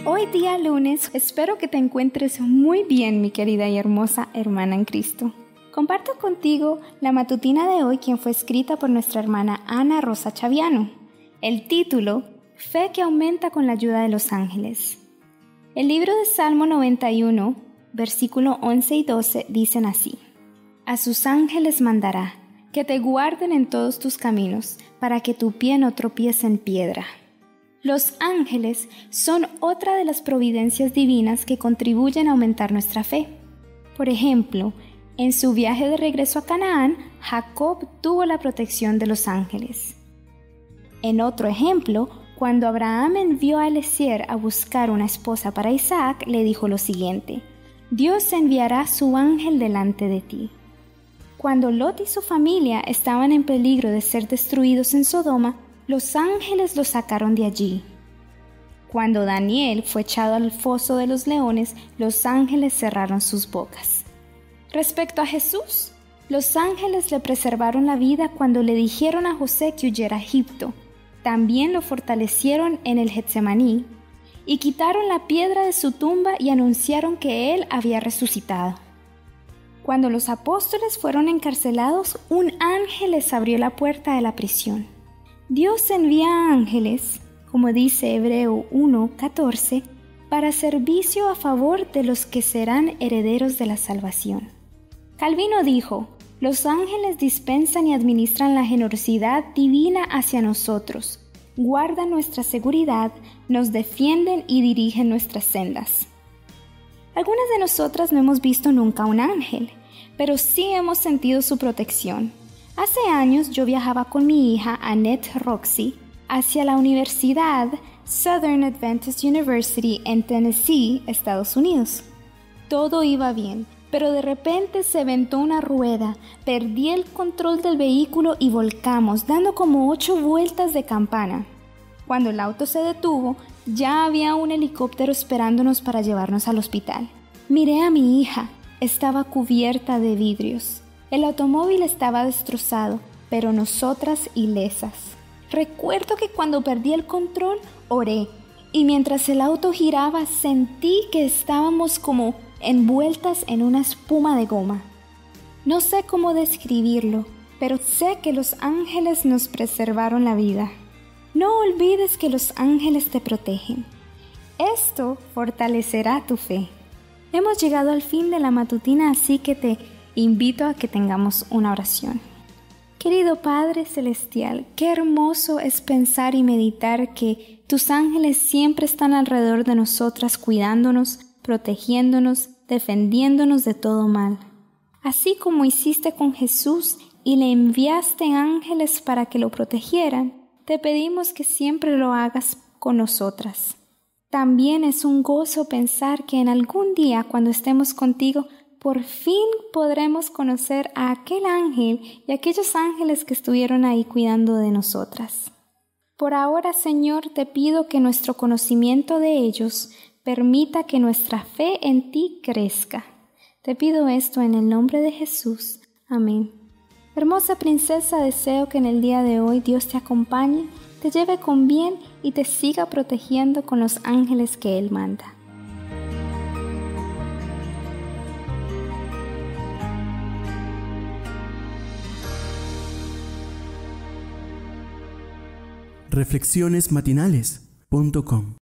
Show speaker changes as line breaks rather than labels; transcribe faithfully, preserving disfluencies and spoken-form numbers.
Hoy día lunes, espero que te encuentres muy bien, mi querida y hermosa hermana en Cristo. Comparto contigo la matutina de hoy, quien fue escrita por nuestra hermana Ana Rosa Chaviano. El título, Fe que aumenta con la ayuda de los ángeles. El libro de Salmo noventa y uno, versículo once y doce, dicen así: A sus ángeles mandará, que te guarden en todos tus caminos, para que tu pie no tropiece en piedra. Los ángeles son otra de las providencias divinas que contribuyen a aumentar nuestra fe. Por ejemplo, en su viaje de regreso a Canaán, Jacob tuvo la protección de los ángeles. En otro ejemplo, cuando Abraham envió a Eliezer a buscar una esposa para Isaac, le dijo lo siguiente: Dios enviará su ángel delante de ti. Cuando Lot y su familia estaban en peligro de ser destruidos en Sodoma, los ángeles los sacaron de allí. Cuando Daniel fue echado al foso de los leones, los ángeles cerraron sus bocas. Respecto a Jesús, los ángeles le preservaron la vida cuando le dijeron a José que huyera a Egipto. También lo fortalecieron en el Getsemaní y quitaron la piedra de su tumba y anunciaron que él había resucitado. Cuando los apóstoles fueron encarcelados, un ángel les abrió la puerta de la prisión. Dios envía ángeles, como dice Hebreo uno catorce, para servicio a favor de los que serán herederos de la salvación. Calvino dijo: los ángeles dispensan y administran la generosidad divina hacia nosotros, guardan nuestra seguridad, nos defienden y dirigen nuestras sendas. Algunas de nosotras no hemos visto nunca un ángel, pero sí hemos sentido su protección. Hace años yo viajaba con mi hija Annette Roxy hacia la Universidad Southern Adventist University en Tennessee, Estados Unidos. Todo iba bien, pero de repente se ventó una rueda, perdí el control del vehículo y volcamos, dando como ocho vueltas de campana. Cuando el auto se detuvo, ya había un helicóptero esperándonos para llevarnos al hospital. Miré a mi hija, estaba cubierta de vidrios. El automóvil estaba destrozado, pero nosotras ilesas. Recuerdo que cuando perdí el control, oré, y mientras el auto giraba sentí que estábamos como envueltas en una espuma de goma. No sé cómo describirlo, pero sé que los ángeles nos preservaron la vida. No olvides que los ángeles te protegen. Esto fortalecerá tu fe. Hemos llegado al fin de la matutina, así que te invito a que tengamos una oración. Querido Padre Celestial, qué hermoso es pensar y meditar que tus ángeles siempre están alrededor de nosotras, cuidándonos, protegiéndonos, defendiéndonos de todo mal. Así como hiciste con Jesús y le enviaste ángeles para que lo protegieran, te pedimos que siempre lo hagas con nosotras. También es un gozo pensar que en algún día, cuando estemos contigo, por fin podremos conocer a aquel ángel y aquellos ángeles que estuvieron ahí cuidando de nosotras. Por ahora, Señor, te pido que nuestro conocimiento de ellos permita que nuestra fe en ti crezca. Te pido esto en el nombre de Jesús. Amén. Hermosa princesa, deseo que en el día de hoy Dios te acompañe, te lleve con bien y te siga protegiendo con los ángeles que Él manda.
reflexiones matinales punto com